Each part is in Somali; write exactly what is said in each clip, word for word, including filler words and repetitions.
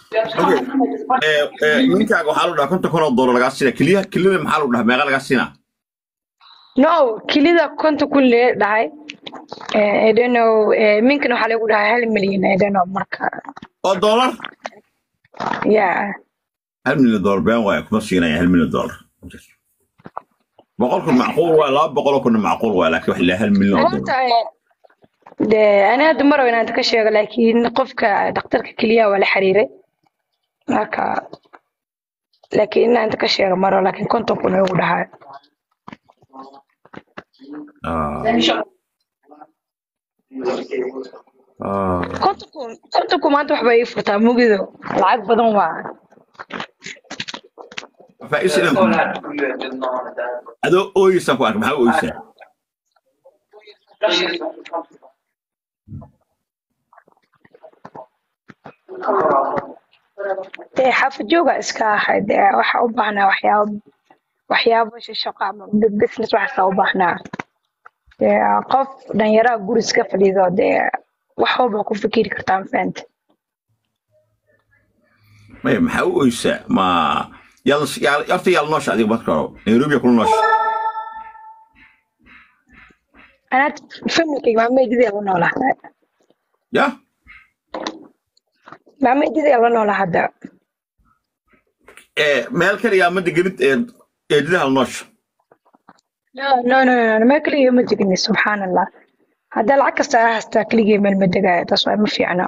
Okay. Eh, eh, ninkaaga waxaa lu dhahaa konton kun oo doolar lagaa siinaa keliya keliyada maxaa lu dhahaa meeqa lagaa siinaa No, kilida konton kun lee dhahay. Eh, I don't know. Eh, minkan waxaa lagu dhahay hal milyan. I don't know marka. oo doolar Yeah. hal milyan doolar been waaye kuma siinaya hal milyan doolar boqol kun macquul waa laba boqol kun macquul waa laakiin wax ilaa hal milyan oo Horta doolar de ana hadda mar weyn aan ka sheego laakiin qofka dhakhtarka kaliya waa la xiriiray. Marka laakiin inaan ka sheego maro laakiin konton kun ugu dhahay. ah ah konton kun konton kun maanta waxba ii furtaa mugido lacag badan waa. faa'iido adoo ooysan ku ark maxaa ooysan Dee xaafad jooga iska ahayd waxa u baahnaa waxyaabo waxyaabo shaqo ama business waxa u baahnaa. Dee qof dhalinyaro guri iska fadhido dee wax walba ku fikiri kartaa faanta. ma maxaa ooysan ma yalla yalla yarta yalla noosh adiga marka Nairobi ku noosh Ana family ma meedida la noolahay. ya Ma meedida la noolahay hadda. ee meel kaliya ma dignid ee eedida noosh No no no no ma kaliya ma digni subhanallah. Hadda lacag kasta hasta kaliya meel ma degay taas waa ma fiicna.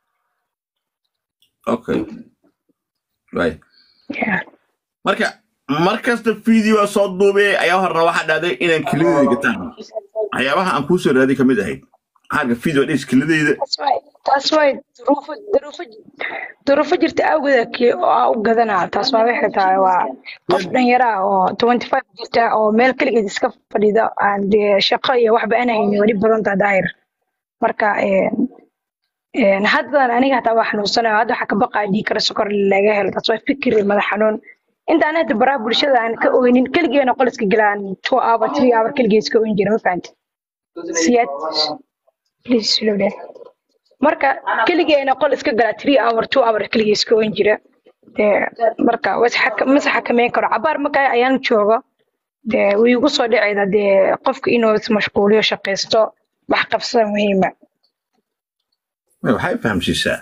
okay right Yeah. marka markasta video soo duubay ayaa horna waxa dhacday inaan kelidayda gataan waxyaabaha aan ku soo raadi kamid ahayd xaga video dhis kelidayda That's why that's why duruufo duruufo duruufo jirta awgeeda kii oo u gadanaa taas waa wixii tahay waa qof dhalinyaro ah oo twenty-five jirta oo meel kaligeed iska fadhida aan dee shaqo iyo waxba aan haynin wali badan tahay daahir marka een een hadda aniga hataa wax xanuunsanayo hadda waxa ka baqaa dhig kara sokor laga helo taas waa fikir madax xanuun inta aan hadda baraha bulshada aan ka ooynin kaligeena qol iska galaan two hour three hour kaligeed iska ooyin jira ma fahanti siyad please slow down marka kaligeena qol iska galaa three hour two hour kaligeed iska ooyin jira dee marka wax masaxa kameyn karo cabaar marka ayaan joogo dee way ugu soo dhacayda dee qofka inuu is mashquuliyo shaqeysto wax qabsada muhiima ma waxay fahamsiisaa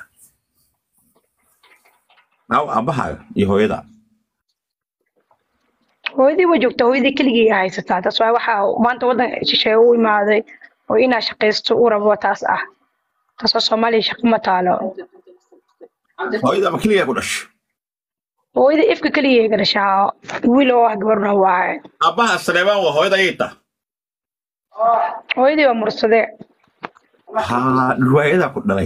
aw abaha iyo hooyada hooyadii way joogtaa hooyadii keligii haysataa taas waa waxa maanta wadan shisheeye u imaaday oo inaa shaqeysto u rabo taas ah taas oo Soomaaliya shaqo ma taalo hooyada ma kaliya ku dhashay hooyadii ifka kaliya ga dhashaa wiil oo ah gabarna waa abaha Saleebaan waa hooyada ayta hooyadii waa mursade ha ruwaayada ku dhalay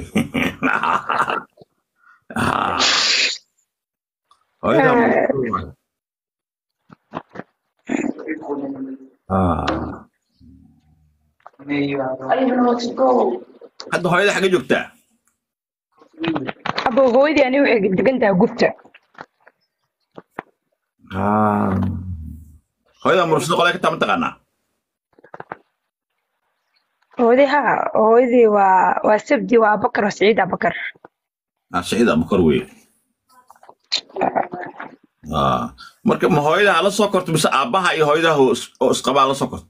hooyada ah hadda hooyada xagga joogtaa abo hooyadii ani waxay degan tahay gubta ah hooyada mursado qolay ka taban taqaana hooyadii ha hooyadii waa waa sabdi waa Abakar waa Saciid Abakar ah Saciid Abakar wey ah marka ma hooyada la soo korto mise aabaha iyo hooyada oo isqabaa la soo korto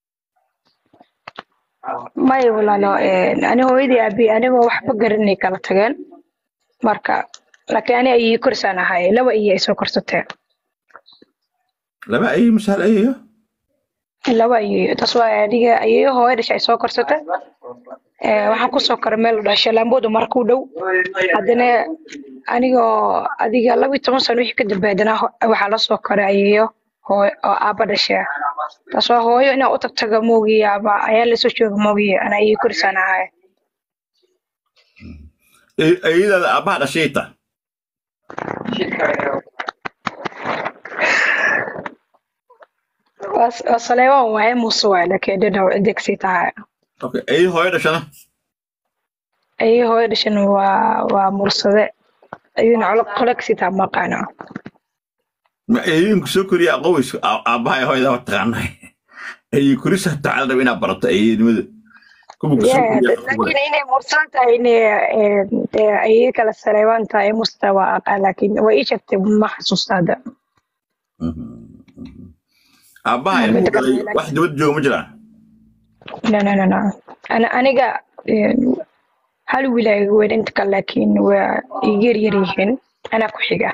may walaalo een ani hooyadii abi aniga waxba garanay kala tageen marka laakiin ani ay korsanahay laba iyo soo korsatay laba ay misal ay laba iyo taas waa adiga ayay hooyada shay soo korsatay ee waxaan ku soo koray meel dhashay laamboodu markuu dhow hadana aniga adiga laba iyo toban sano wixii ka dambeeyana waxa la soo koray ayayo hooyo oo aaba dhashay taas waa hooyo inaa u tagtaga moogiya aba ayaa la soo jooga moogiya ana ay korsanahay ayada aabaha dhashayta was Saleebaan waa muuse waa laakiin dhinac indeksi tahay okay ay hooyo dhashana ay hooyo dhashan waa waa mursade ayuna colo qoleksi taa maqaano ma ayeen ku soo koriya qoys aabaha hooyada waa taqaanay ay kurisa tacal rabina barato ayeenimada كم يا كسر يا لكن إني مرسلت إني أي كلا سريوان تاي مستوى أقل لكن وإيش ما حسوس هذا أباها ممكن الموضوع تكلم لك واحد وجهه مجرى لا لا لا لا أنا أنا جا هل ولا وين أنت كان لكن ويجري يريهن أنا كحجة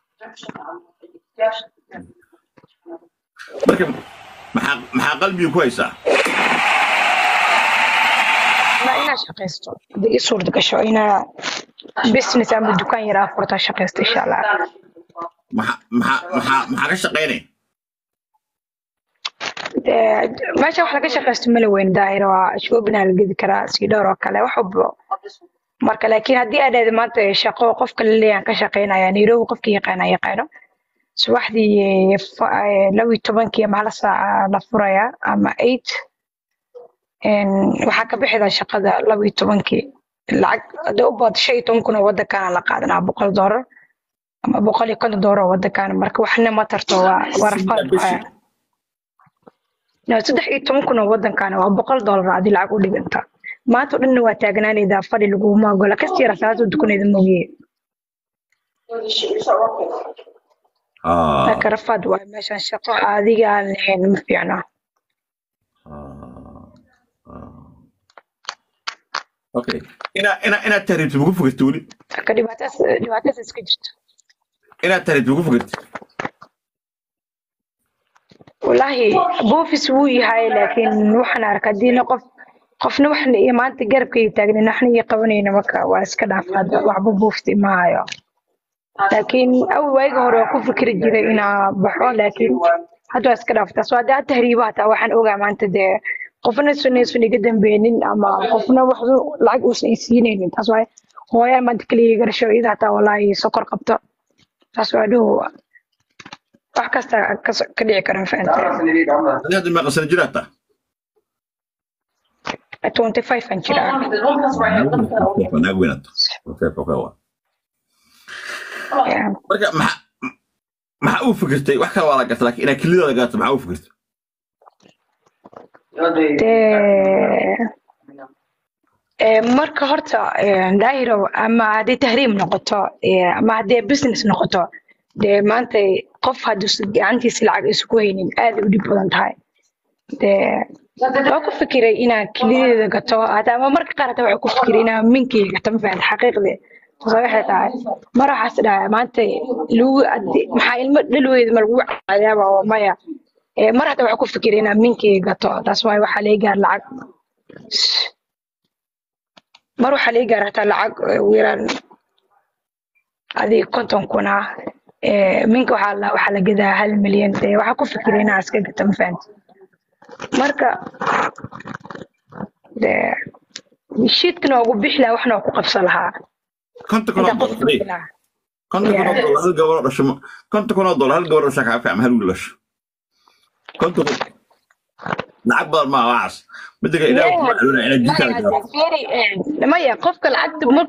لكن مع مع قلبي كويسة ما إنا شقيستو دي صورة كشو إنا بسنس أم الدكان يرى فرطة شقيست إن شاء الله مع مع مع مع كشقيني meesha wax laga shaqeysto ma la weyn daahir waa shoobina la gedi karaa si dhowr oo kale wax walba marka laakiin haddii aad aad maanta shaqo qofka la leeyahay ka shaqeynaya Nairobi qofka yaqaana yaqaano subaxdii laba iyo tobankii ama hal saac la furaya ama eight een waxa ka bixida shaqada laba iyo tobankii lacag hadda u baad shan iyo toban kun oo wadankan la qaadanaa boqol doolar ama boqol iyo konton doolar oo wadankan marka waxna ma tarto waa warfad لا صدق إيه تمكن ودن كان وبقول دولار عادي لعب ودي بنتا ما تقولن واتجنان إذا فضي لجوه ما أقول لك كثير ساعات تكون إذا موجي آه لكن رفض ومشان شقة هذه قال الحين مفيعنا آه آه أوكي أنا أنا أنا تهرب تبغى فوق تقولي كدي باتس دي باتس سكجت أنا تهرب تبغى فوق والله بوفيس وي هاي لكن وحنا ركدينا قف قفنا وحنا إيه ما أنت قرب كي تاجنا نحن يقونين وكا واسكنا فهذا وعبو بوفتي معايا لكن أول واجه هو كفر كرجينا إنا بحوا لكن هذا اسكنا فتا سواء ده تهريبات أو حن أوجع ما أنت ده قفنا سنة سنة جدا بينين أما قفنا وحدو لعج وسنين تسوى هو يا ما تكلي قرشوا إذا تا والله سكر قبطة تسوى ده وحكست كدي كرم فأنت هذا ما قصر جراته خمسة وعشرين أنشرا أنا قوينت أوكي أوكي marka maxa maxa u fikirtay wax kale waa la gartay laakiin ina kaliya la gaarto maxa u fikirtay ee marka horta daahiro ama hadii tahriim noqoto ama hadii business noqoto de maanta qof haduu gacantiisa lacag isku haynin aad u dhib badan tahay de waa ku fikiray inaan kaliya gato ama marka qaar taa waxaan ku fikiray inaan minkii gato ma fahan xaqiiqdii waxay tahay maraxas dhaay maanta lagu maxaa ilmo dhalweed ma lagu cadaaba oo maya ee maraxda waxa ku fikiray inaan minkii gato taas way waxa la gaar lacag mar waxa la gaar hata lacag weeraan adii konton kuna ee minka waxa la waxa la gadaa hal milyan ee waxa ku fikiray inaan iska gato ma fahan marka de shidkana ugu bixla waxna ku qabsan lahaa كنت كنا دولار كنت كنا دولار هل جوار رش كنت كنا دولار هل جوار رشك عارف عمل ولاش كنت نعبر ما واعس بدك إذا معلومة أنا جيت على لما يقفك العقد مر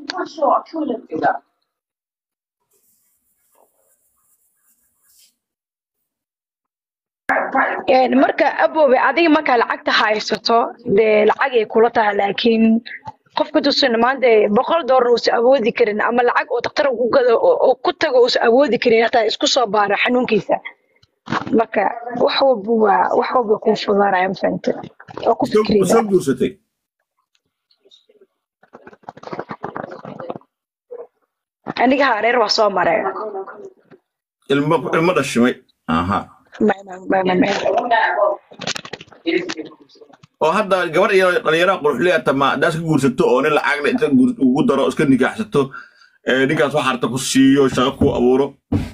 يعني مركا أبو بعدين ما كان العقد هايسته للعقد كلها لكن qofka tusina maanta boqol doolar uu awoodi karin ama lacag oo dhaqtar ugu gado oo ku tago uu awoodi karin hataa isku soo baara xanuunkiisa marka wax walba wax walba ku fudaanaya fanta oo ku fikirida soo guursatay aniga hareer waa soo maray ilmo ilmo dhashmay aha ma ma ma ma oo hadda gabar iyo dhalinyaro qurxliya tama daas ku guursato oo nin lacag inta ugu daro iska nigaaxsato ee ninkaas waxa harta ku siiyo shaqo ku abuuro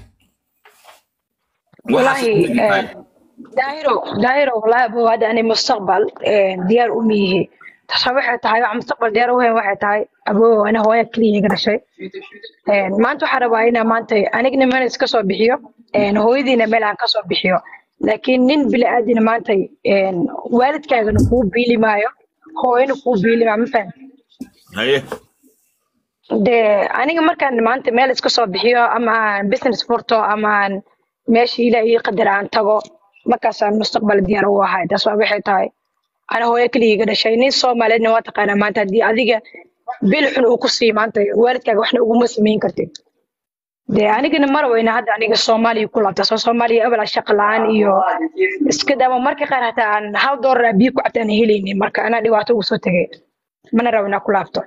wallahi daahiro daahiro wallahi buu hada ani mustaqbal diyaar u mihi tasawaxa tahay wax mustaqbal diyaar u hayn waxay tahay aboo ana hooyo kaliya gashay ee maanta waxa rabaa inaan maanta anigna meel iska soo bixiyo ee hooyadiina meel aan ka soo bixiyo laakiin nin bilaadan maanta een waalidkaagana ku biili maayo hooyana ku biili ma faham haye de aniga markaan maanta meel iska soo bixiyo ama business furto ama meeshii ilaahay qadar aan tago markaas aan mustaqbal diyaar u ahay taas waa waxay tahay أنا هو يكلي يقدر شيء نيس صومالي نواتق أنا ما تدي أذيك بيلحن وقصي ما أنت والدك وإحنا ومسلمين كتير de anigana mar weyna hadda aniga Soomaaliya ku laabta soo Soomaaliya abal shaqo la'aan iyo iska daba marka qaar hata aan hal dollar biyo ku cabtaan helaynin marka ana dhibaato ugu soo tagay mana rabna ku laabto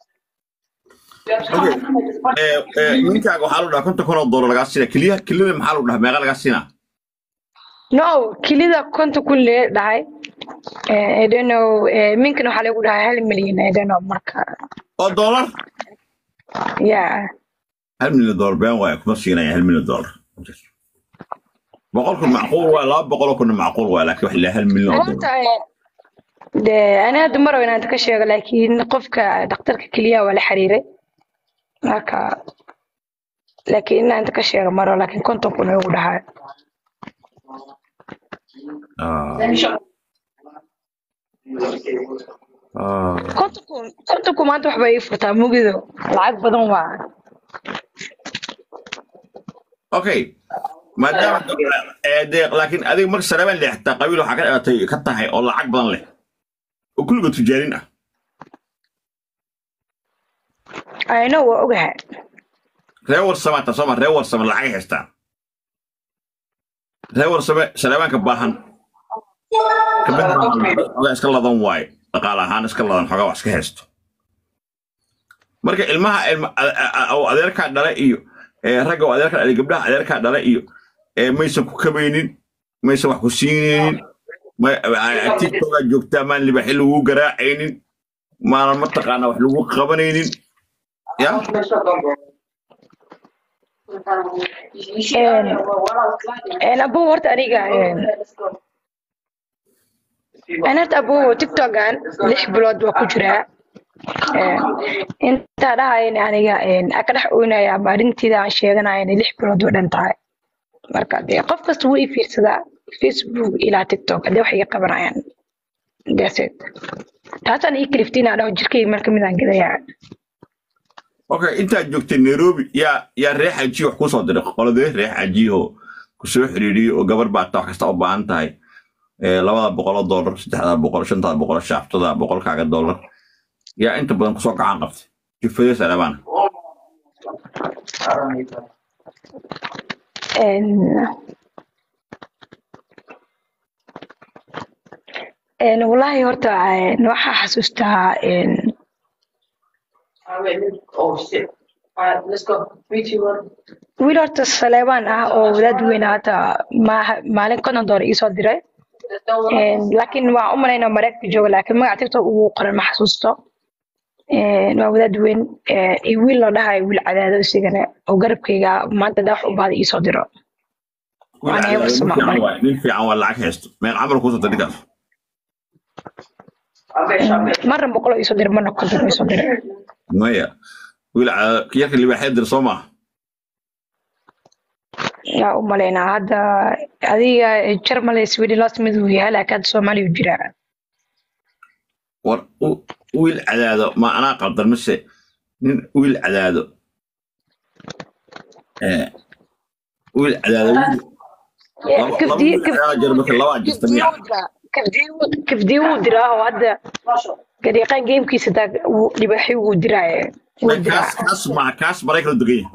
ee ee ninkaaga waxa la dhahaa konton kun oo dollar laga siina kaliya kaliya maxaa lagu dhahaa meeqa laga siina no kilida konton kun le dhahay ee I don't know ee minkan waxa lagu dhahaa hal milyan I don't know marka oo dollar yeah هل من الدولار بين وايك مصينا هل من الدولار بقولكم معقول ولا بقولكم معقول ولا لكن وحلا هل من الدولار ده أنا دمر وأنا أتكشف لكن قفك دكتورك كلية ولا حريرة هكا لكن أنا أتكشف مرة لكن كنت أكون أقول هاي آه آه كنت أكون كنت أكون ما تروح بيفرطها مو كذا العقد بدون واحد اوكي ما دام ديق لكن هذه مرة سلامة اللي حتى قبيله حاجة كتاهي والله عقب بدن له وكل قد تجارين اه I know وأوجه ريور سما تسمى ريور سما العين هستا ريور سما سلامة كباهن كباهن الله اسكال لذن واي قال هان اسكال لذن حاجة واسك هستو مركا المها الم أو أذيرك على إيو ragga oo adeerka dhalay gabdhaha adeerka dhalay iyo ee maysan ku kabaynin maysan wax ku siinin ma TikTok joogta maan libax lagu garaacaynin maana ma taqaana wax lagu qabanaynin ya een abu horta aniga أنا أبو تيك توك عن ليش بلاد وكجرا أنت راه يعني يعني أكره أنا يا بارنتي ذا شيء أنا يعني ليش بلاد ودنتاي مركز قفص وي في سدا فيسبوك إلى تيك توك ده وحي قبر يعني ده سيد تاسا يكلفتين على وجهك مركز من كذا يعني أوكي أنت جوكت نيروبي يا يا ريح أجي وحكو صدرك ولا ده ريح أجي هو كسوح ريدي وقبر بعد تاخذ طبعا أنتاي labada boqol oo dollar saddexda boqol shanta boqol shaaftada boqol kaaga dollar yaa inta badan ku soo gacan qabtay jifada salaabaan en en wallahi horta waxa xasuustaa en wiil horta salaabaan ah oo wadaad weyn hata maalin konton dollar ii soo diray لكن ما عمرنا هنا مركز جوا لكن ما أعتقد هو قرن محسوسته ما وداد وين يقول له ده يقول على هذا السجن أو قرب كيجا ما أنت دافع بعد يصدره أنا يوم سمع مين في عوال لعك هست ما عمره كوسة تدقق مرة بقوله يصدر مرة كنت يصدر ما هي يقول كياك اللي بحضر صمع لا أمالينا هذا هذه الجرمالي السويدي لاست مدوي هلا كاد سومالي وجرا ور ويل عداده ما أنا قدر مسه ويل عداده آه ويل عداده كيف دي كيف جربك الله واجد استمع كيف دي كيف دي ودرا وهذا قد يقان جيم كيس ده اللي بحي ودرا كاس كاس مع كاس بريك الدقيقة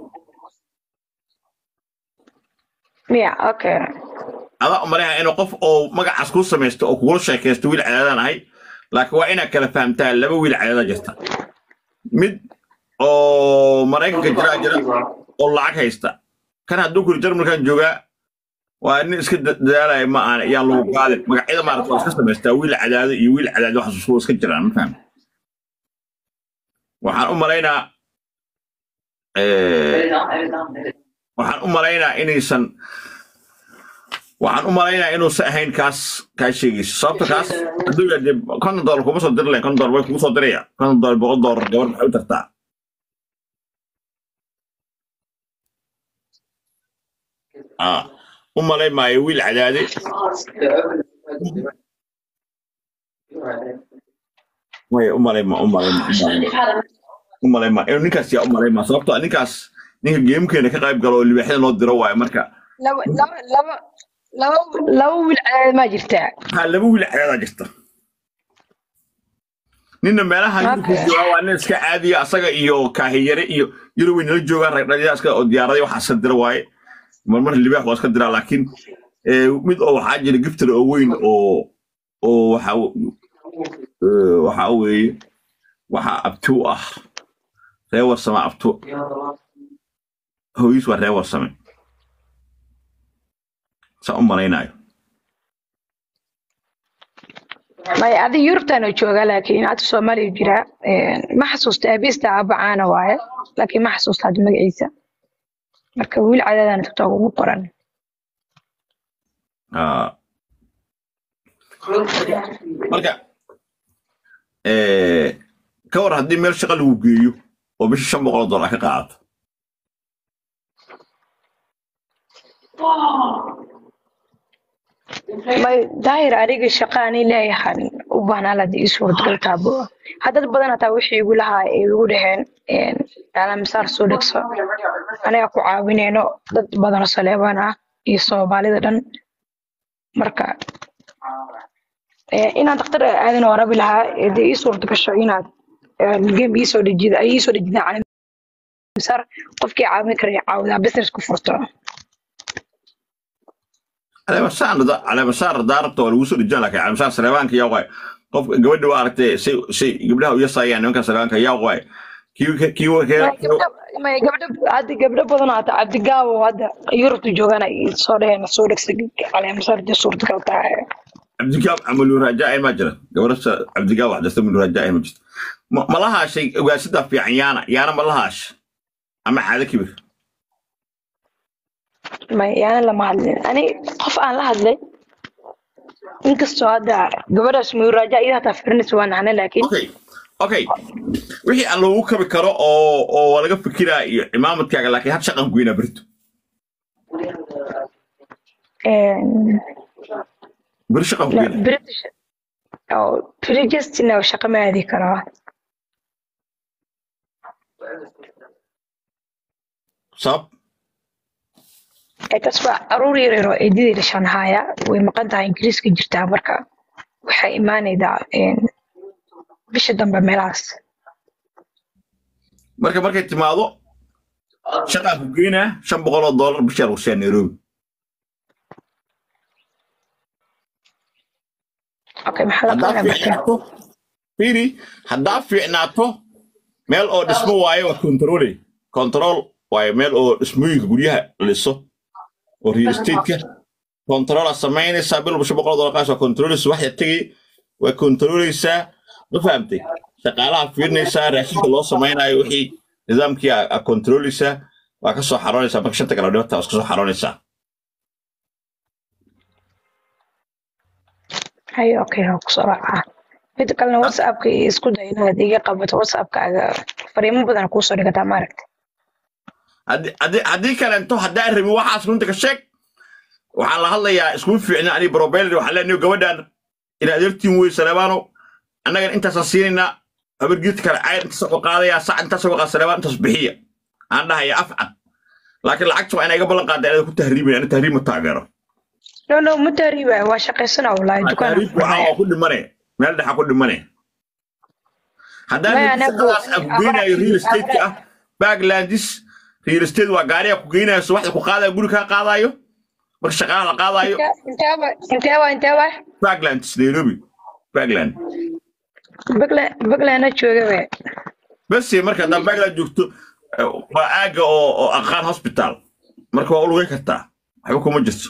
مية أوكي. أنا أمريها إنه قف أو مقع عسكر سمست أو كل شيء كيستوي العدد هاي لكن وإنا كلا فهمتها لما ويل العدد جستا مد أو مريك جرا جرا الله عك هيستا كان هدوك الجرم كان جوجا وإني إسكت دلالة ما أنا يالله قال مقع إذا ما رتوس كسمست ويل العدد يويل العدد وحصوصه إسكت جرا ما فهم وحن أمرينا waxaan u maleynaa inaysan waxaan u maleynaa inuusan ahayn kaas kaa sheegayso sababta kaas hadduu yahay konton dollar kuma soo diri lahayn konton dollar way kugu soo diraya konton dollar boqol dollar gabar maxay u tartaa ah u malayn maayo wiil cadaade way u malayn ma u malayn u malayn ma inuu ninkaas yaa u malayn ma sababtoo ninkaas ninka geemkeena ka qayb galo libaxda noo diro waay marka laba laba laba laba wiil cadaad ma jirtaa ha laba wiil cadaad jirta nina meelaha yurku jooga waa nin iska caadiya asaga iyo kaahiyare iyo yurwin la jooga ragdhaliya iska oo diyaaraday waxa sadira waaye marmar libaax waa iska dira laakiin ee mid oo waxa jira giftar oo weyn oo oo waxa waxa weeye waxa abtu ah reewar sama abtu hooyis waa reewar sama sa u malaynayo may adi yurtaan oo jooga laakiin aad Soomaaliya jira ma xasuusta aabista abaana waaye laakiin ma xasuusta hada magaciisa marka wiil cadaadana TikTok ugu qoran ah marka ee ka war hadii meel shaqo lagu geeyo oo bish shan boqol dollar ka qaadato may daahir ariga shaqaani leeyahay u baahnaa la dii suurtagal taabo hadad badan taa wixii igu lahaa ee igu dhaheen een ala misaar soo dhigso aniga ku caawinayno dad badan oo Saleebaan ah iyo Soomaalida dhan marka ee inaan dhakhtar aadan oo rabi lahaa ee ii suurtagasho inaad game ii soo dhijida ay ii soo dhijida cali misaar qofkii caawin kara caawida business ku furto على مسار على مسار دارته ولا وصل الجلك على مسار سليمانك يا واي قف قبل وارت شيء شيء قبلها ويسا يعني ممكن سليمانك يا واي كيو كيو كيو ما قبل هذه قبل بدنا عبد الجاب وهذا يورت جوجانا صورين صورك على مسار دي صورتك تاع عبد الجاب عملوا رجاء ما جرى قبل عبد الجاب واحد استعملوا رجاء ما جرى ما لها شيء واسده في عيانا يانا ما لهاش اما حاله كبير ما يعني لما هادلين أنا قف أنا لهادلي إنك السؤال قبل اسمه رجاء إذا تفكرني سواء أنا لكن أوكي أوكي وحي الله وكبر كرا أو أو ولا قف كذا إمامك كذا لكن هاد شغل قوينا بريتو بريش شغل قوينا بريتش أو بريجستنا وشقة ما هذه كرا صاب tasba aruuri yaro ee diiday Shanghai way maqantahay Ingiriiska jirtaa marka waxay imaanaydaa in bisha dambe meelaas marka markay timaado shaqa ku geena shan boqol oo dollar bisha u soo Nairobi okay maxaa fiiri hadaa fiicnaato meel oo dhismo waayo waa control control waayo meel oo dhismooyinka guryaha liso oo real estate control sameynaysa bil bisha boqol dollar qaas control wax yatigi way controleysa ma fahamtay shaqaalaha fiirnaysa raashinka loo sameynayo wixii nidaamkii a controleysa waa ka soo xaroonaysa marka shanta kala dhibata waa ka soo xaroonaysa hay okay ha ku soo raaca mid kalena WhatsApp-ka isku day inaad iga qabato WhatsApp-kaaga fariimo badan ku soo dhigata maaragtay هذه هذه كلامته هذا الربي واحد سنتك الشك وعلى هلا يا اسمه في عنا علي بروبيل وحلا إنه جودان إلى قدرت يموي سلبانو أنا أنت ساسيننا أبرجيتك العين أنت سوق قاضي يا ساعة أنت سوق سلبان تصبحية عندها هي أفعل لكن العكس أنا قبل قاعد أنا كنت تهريبي أنا تهريب متعجرة لا لا مو تهريبة واشقي سنة والله دكان تهريب وعاء كل مرة ما لدح كل مرة هذا أبوينا يريل ستيت كأ باغلانديس real estate waa gaariga ku geynayso wax ku qaadayo guri ka qaadayo marka shaqaalaha la qaadayo inteeba inteeba inteeba Bagland Nairobi Bagland Bagland Bagland jooga way bas marka dad Bagland joogto waa aaga oo aqaan hospital marka waa u lugeyn kartaa waxba kuma jirto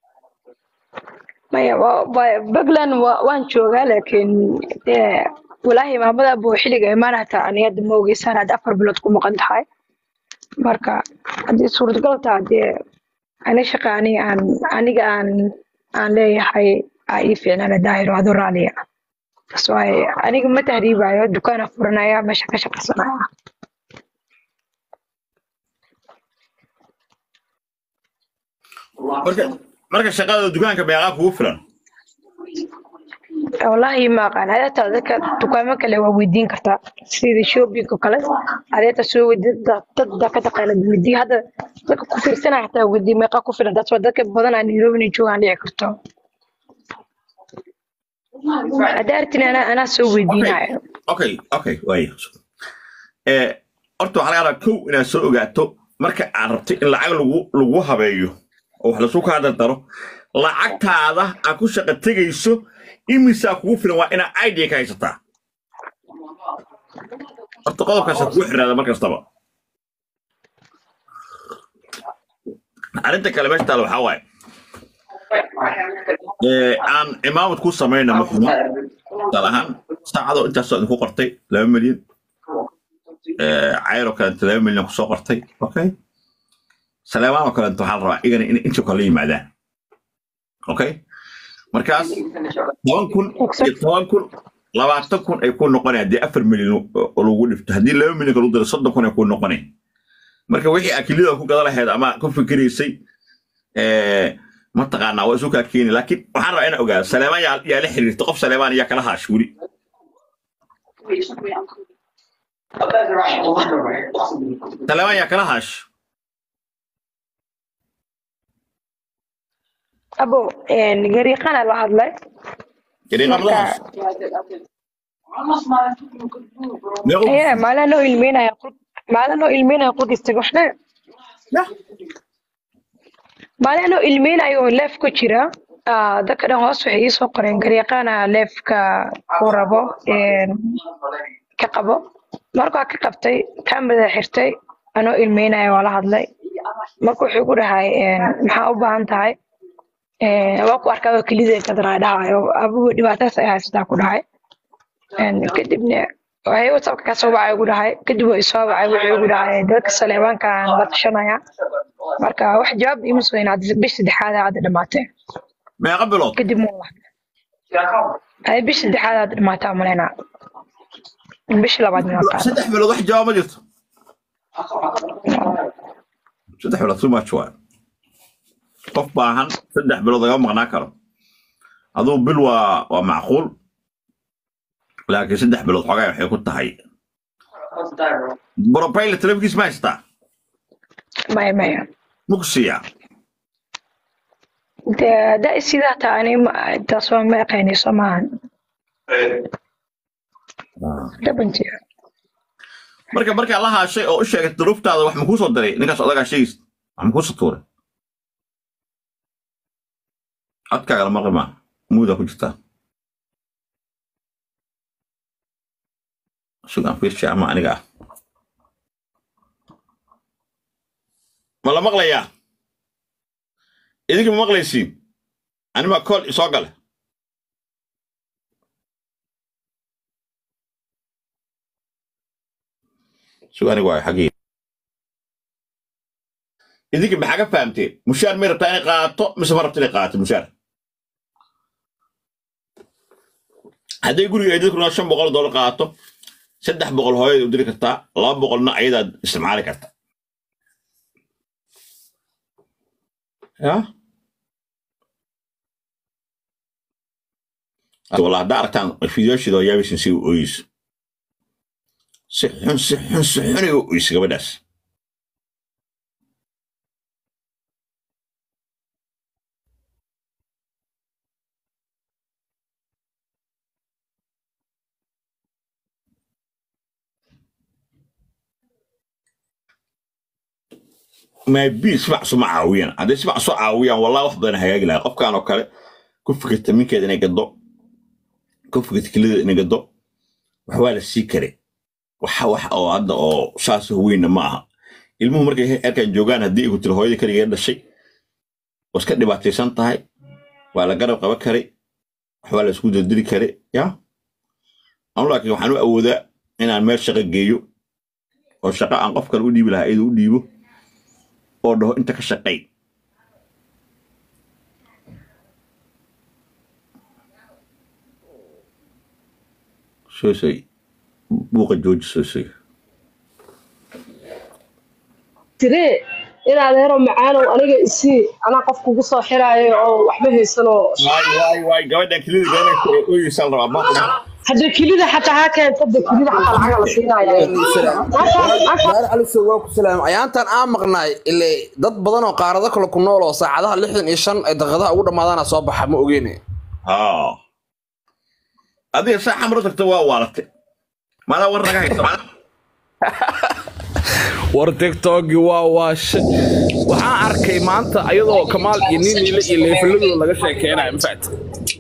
maya Bagland waan joogaa laakiin walaahi maamada buu xiliga imaanata aniyada ma ogeysan hada afar bilood ku maqan tahay marka hadii suurtagal tahay ana shaqaani aan aniga aan aan leeyahay ay fiicnaan daahir wado raaliya soo ay aniga ma tahriibayo dukaan furanaya meesha ka shaqaysanaya marka marka shaqada dukaanka meeqa kugu filan والله ما قال هذا تذكر تقام كله وودين كرتا سيد شوبي كله هذا تسوي ضد ضد كتقال ودي هذا ذاك كفر سنة حتى ودي ما قا كفر ده سو ذاك بدن أن يروي نجوا عليه كرتا أدارتني أنا أنا سوي ديناي اوكي اوكي واي ee horta waxa laga rabaa inaad soo ogaato marka aad rabto in lacag lagu lagu habeeyo oo wax la soo kaada daro lacagtaada aad ku shaqo tagayso imisa kugu filan waa inaad I D ka haysataa horta qodobkaas ku xiraada mar kastaba arinta kale meesha taalo waxa waaye ee aan imaamad ku sameeyna muxuma talahan saacado inta soo ku qortay laba milyan عيرو كانت ثلاثة مليون كسو قرتي اوكي سليمان كانت waxaa rabaa igana in inta kale yimaadaan okay markaas toban kun toban kun labaatan kun ay ku noqonayaan hadii afar milyan oo lagu dhifto hadii laba milyan lagu daro soddon kun ay ku noqonayaan marka wixii akilida ku gada lahayd ama ku fikiraysay ee ma taqaana waa soo ka keenay laakiin waxaan rabaa inaan ogaado Saleeman yaa la xiriirto qof Saleeman yaa kala haashuri Saleeman yaa kala haash أبو إن جريقنا الواحد لا جريقنا الواحد إيه ما لنا إلمينا يقول ما لنا إلمينا يقول يستجوحنا لا ما لنا إلمينا يقول لف كتيرة آه ذكر هو صحيح سوقرين جريقنا لف كقربو كقبو marka ka qabtay kaamada xirtay ano ilmeenay wala hadlay marka wuxuu ku dhahay een maxaa u baahan tahay ee waa ku arkay kaliya ka daraadayo abu dhibaataas ay haystaa ku dhahay een kadibna waxay u sabka ka soo bacay ku dhahay kadib way soo bacay wuxuu ku dhahay dadka Saleemanka la tashanaya marka wax jawaab ima soo inaad bish saddexaad aad dhamaatay ma qablo kadib ma ay bish saddexaad aad dhamaatay malena bish labaad ma saddex bilood wax jawaab ma jirto saddex bilood soo ma chwaa qof baahan saddex bilood laga maqnaa karo adoo bil waa waa macquul laakiin saddex bilood xogaa waxay ku tahay profile television ma haysta may may mugsiya da da sida taani taas waa ma aqaani samaan dabantiya marka marka la haashay oo u sheegay duruuftaada wax ma ku soo diray ninkaas odaga sheegis wax ma ku soo tuuray adkaaga la maqma muuda ku jirta sugan fiirsha ama aniga ma la maqlayaa idinka ma maqlaysiin anima call isoo gale سؤالي واي حقيقي إذا كنت بحاجة فهمتي مشار ميرا تاني قاطو مش مرة تاني قاطو مشار هذا يقول لي إذا كنا شن بقول دولار قاطو سدح بقول هاي ودري كتا لا بقول نعيدا استمع لك كتا يا والله دارتان الفيديو شدوا يابي سنسي ويس سحن سحن سحن ويسقى بداس ما يبي يسمع سمع عاويان هذا يسمع سمع عاويان والله وحده انا هيجي لها قف كانوا كله كفكت من كده اني قدو كفكت كله اني قدو وحوال السيكري waxa wax oo hadda oo saas weyn ma aha ilmuhu markay halkan joogan hadii ay ku tiro hooyada kaliya dhashay oo iska dhibaataysan tahay waa la garab qaba kare waxa la isku dildiri kare ya aan laakiin waxaan u awoodaa inaan meel shaqo geeyo oo shaqo aan qof kale u dhiibi lahaa iyada u dhiibo oo dhaho inta ka shaqay soo soo buuqa joojisay tire ila adeero macaano aniga isi ana qof kugu soo xiraayo oo waxba haysano waay waay waay gabadhan kilida gabadhan oo yisal raba ma hada kilida xataa ha keento da kilida xataa lacag la siinaya daar alif waa ku salaam ayaantan aan maqnaay ilaa dad badan oo qaarada kale ku nool oo saacadaha lixdan iyo shan ay daqiiqadaha ugu dhamaadana soo baxa ma ogeene ha هذه صح مرتك توا والت ما لا ورنا هاي war tiktok waa waa waxaan arkay maanta ayadoo kamaal iyo nin ile iyo leefaladu laga sheekeenay in fact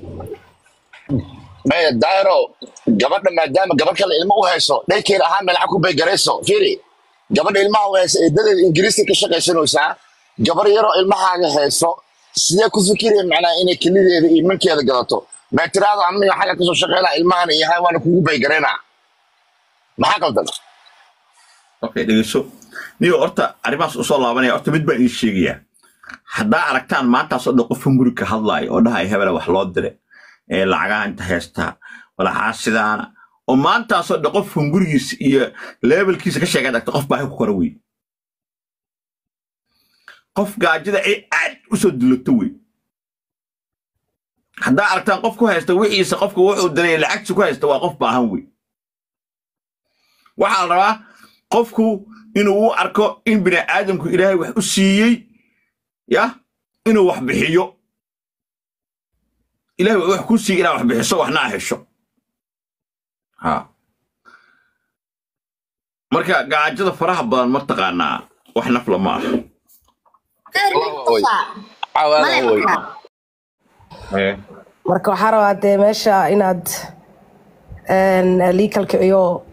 ma daaro gabadha maadaama gabadh kale ilmo u hayso dheekeen ahaan meel ku bay gareyso fiiri gabadha ilmaha u hayso ee dadada ingiriiska ka shaqaysanaysaa gabar yaro ilmahaaga hayso sidee ku fikireen macnaa inay kalideeda iyo mankeeda gadato ma tiraado aniga xaga ka soo shaqeynaa ilmahan iyo haywan kugu bay gareena maxaa qaldan okay dhigso niyo horta arimaas u soo laabanaya horta mid baan ii sheegaya hadaa aragtaan maanta soo dhaqo funguri ka hadlay oo dhahay hebel wax loo diray ee lacaga inta heesta wala xaasidana oo maanta soo dhaqo fungurigiis iyo levelkiisa ka sheegay dadka qof baa ku koraway qof gaajida ay aad u soo dilato way hadaa aragtaan qof ku haysta wixiisa qofka wuxuu diray lacag ku haysta waa qof baahan way waxa la rabaa qofku inuu u arko in bini aadamku ilaahay wax u siiyay ya inuu wax bixiyo ilaahay wax ku siiyay inuu wax bixiso waxna hesho ha marka gaajada faraha badan ma taqaanaa wax nafla ma marka waxaa rabaa dee meesha inaad liikalka iyo